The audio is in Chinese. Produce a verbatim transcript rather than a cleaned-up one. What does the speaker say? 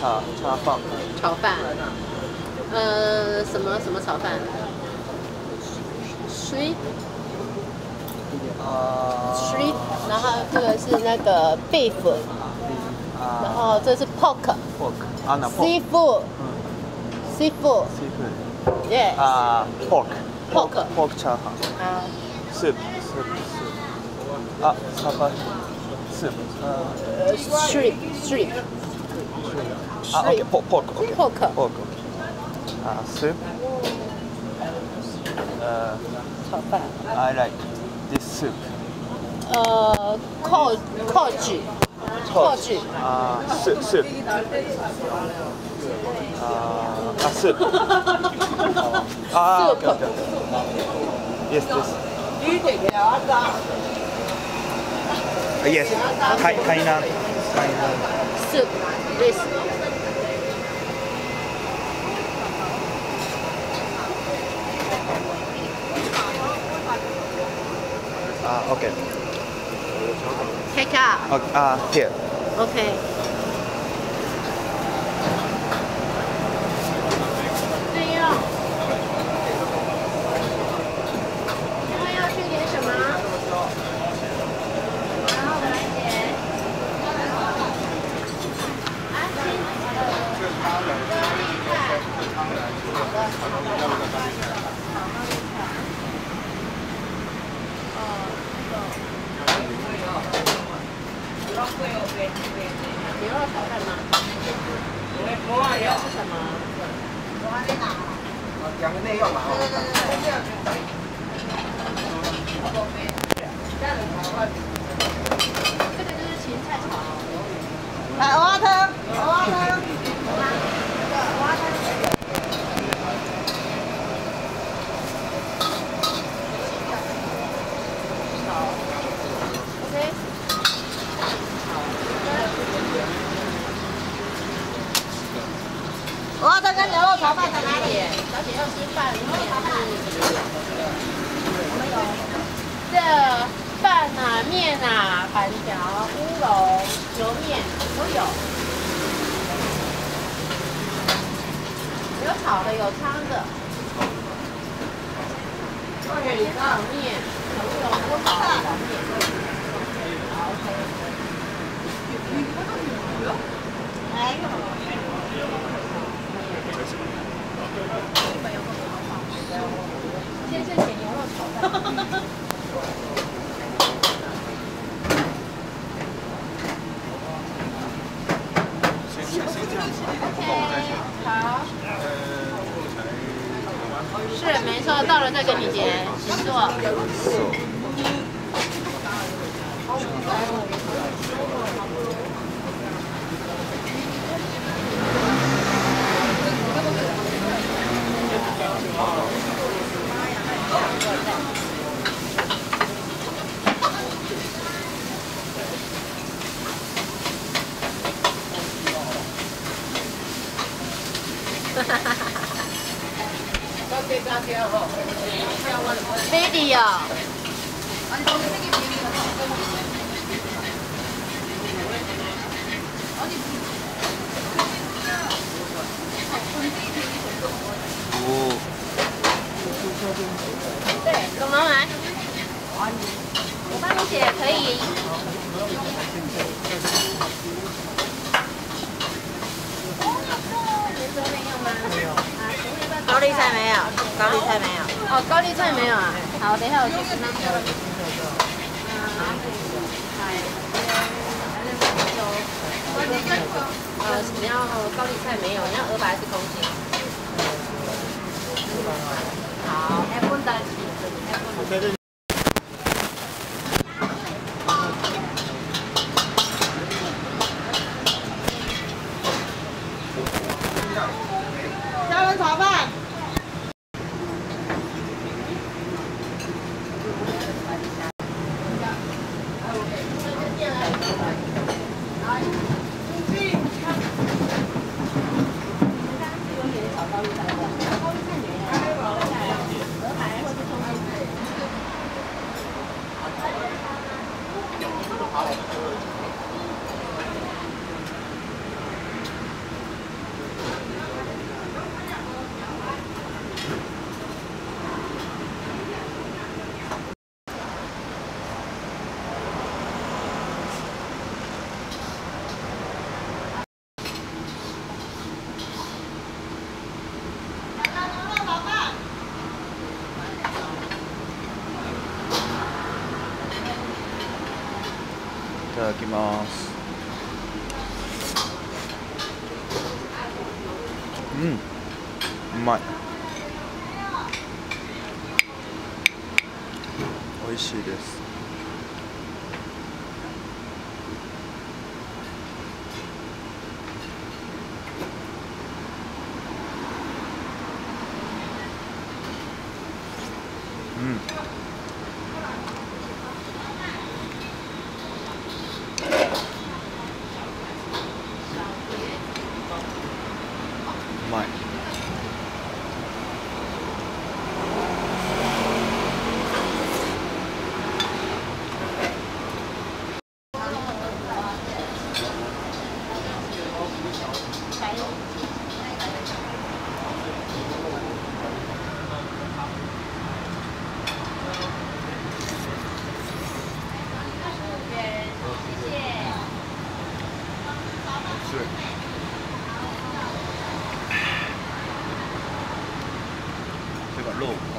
炒炒饭。 炒饭。呃，什么什么炒饭 ？Shrimp。 呃。 Shrimp， 然后这个是那个 beef， 然后这是 pork。 pork。啊，那 pork。seafood。seafood。 seafood。 Yes。 啊 pork。 pork。 pork 炒饭。 啊。 soup soup soup。啊，炒饭。soup。 呃 shrimp shrimp。 啊 ，OK pork pork pork pork。啊 soup。呃。 炒饭。 I like this soup。 呃 ，coach coach coach。 啊 soup soup。啊啊 soup。啊 soup。 Yes yes。Yes。海海南海南。 soup this。 啊 OK。 Take out。 啊 here。 OK。对哟。请问要去点什么？好，我来点。安心。高丽菜。牛肉炒饭吗？你要吃什么？ 两个内用嘛。 这个就是芹菜炒。 来，蚵仔汤，蚵仔汤。蚵仔汤跟牛肉炒饭在哪里？ 小姐要吃饭面是？我们有这饭啊、面啊、板条、乌龙、油面都有，有炒的，有汤的，有炒面、有乌龙锅炒的面。好 ，OK。 来。 先生点牛肉炒饭。好。是没错，到了再跟你结，请坐。Video。 哦。 对，懂了没？我帮你写可以。高丽菜没有，高丽菜没有。哦，高丽菜没有啊。好，等一下我去跟他们。呃，你要高丽菜没有？你要鹅白还是空心？好，还不得起。 虾仁炒饭。 ただきます。うん、うまい。美味しいです。うん。うまい。这个肉。